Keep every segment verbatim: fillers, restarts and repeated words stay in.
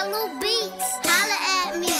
Hello Beats, holla at me.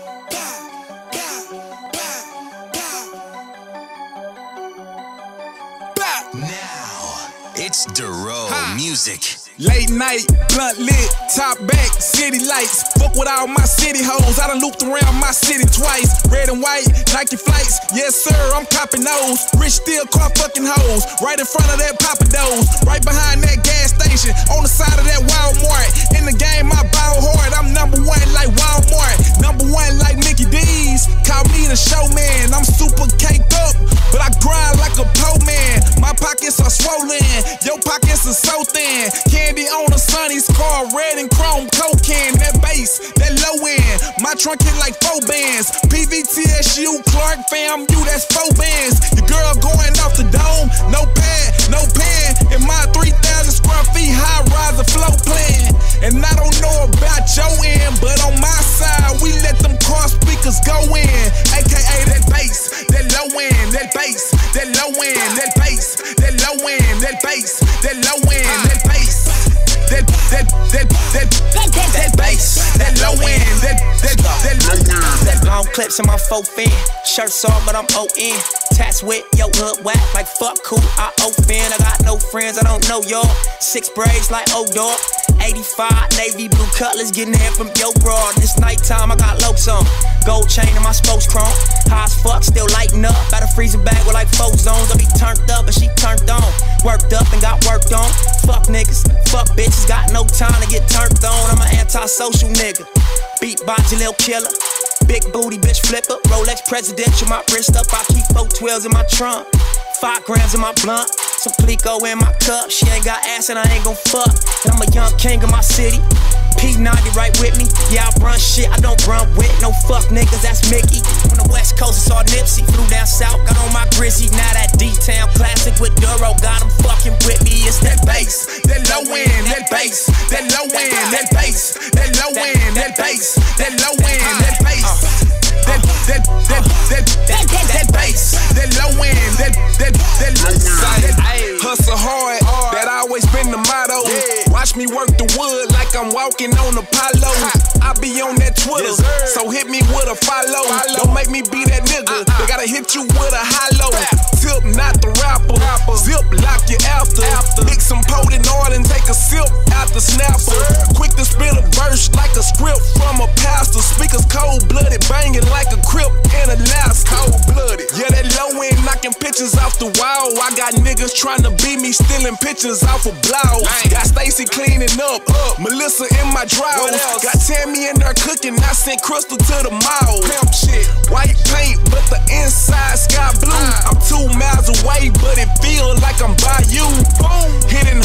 Now, it's Dorrough music. Late night, blunt lit, top back, city lights. Fuck with all my city hoes. I done looped around my city twice. Red and white, Nike flights. Yes sir, I'm copping those. Rich still car fucking hoes. Right in front of that Papados. Right behind that gas station. On the side of that Walmart. In the game, I ball hard. I'm number one like Walmart. Number one like Mickey D's. Call me the showman. I'm super caked up, but I grind like a po man. My pockets are swollen. Your pockets are so thin. Candy on a Sonny's car, red and chrome cocaine. That bass, that low end. My trunk hit like four bands. P V T S U, Clark fam, you that's four bands. Your girl going off the dome, no pad, no pen. In my three thousand square feet high rise of flow plan. And I don't know about your end, but on my side, we let them car speakers go in. A K A that bass, that low end, that bass, that low end, that bass, that low end, that bass, that low end, that bass. That, that, that, that, that, that, that bass, that low end, that, that, that low end. That long clips in my faux fin, shirts off but I'm O N. Tats with yo hood whack like fuck cool, I offend. I got no friends, I don't know y'all. Six braids like O-Dog. eighty-five navy blue cutlass getting here from yo broad. This nighttime I got lokes on, gold chain in my spokes chrome. High as fuck, still lighting up. Got a freezer bag with like four zones. I be turned up, but she turned on. Worked up and got worked on. Fuck niggas, fuck bitches, got no time to get turned on. I'm an anti-social nigga. Beat by Jalil Killer. Big booty bitch flipper. Rolex presidential, my wrist up. I keep four twelves in my trunk. Five grams in my blunt. Some Plico in my cup. She ain't got ass and I ain't gon' fuck. And I'm a young king of my city. P ninety right with me. Yeah, I run shit I don't run with. No fuck niggas, that's Mickey. On the west coast, it's all Nipsey. Flew down south, got on my Grizzly. Now that D-Town classic with Dorrough. Got him fucking with me. It's that bass, that low end, that bass, that low end, that bass, that low end, that bass, that low end, that bass. That, that, that, that, that, that, that bass, that low end, that, that, that low end. Hustle hard, that always been the motto. Watch me work the wood like I'm walking on Apollo. I be on that Twitter, so hit me with a follow. Don't make me be that nigga, they gotta hit you with a hollow. Tip, not the rapper, zip, lock you after. Mix some potent oil and take a sip out the snapper. Quick to spit a verse like a script from a pastor. Speakers cold-blooded, banging like a crip in Alaska. Cold-blooded, yeah, that low end knocking pictures off the wall. I got niggas trying to beat me, stealing pictures off of blogs. Got Stacy cleaning up, up, Melissa in my drawers. Got Tammy in there cooking, I sent Crystal to the mall. Pimp shit, white paint, but the inside sky blue. I'm two miles away, but it feels like I'm by you. Boom, hitting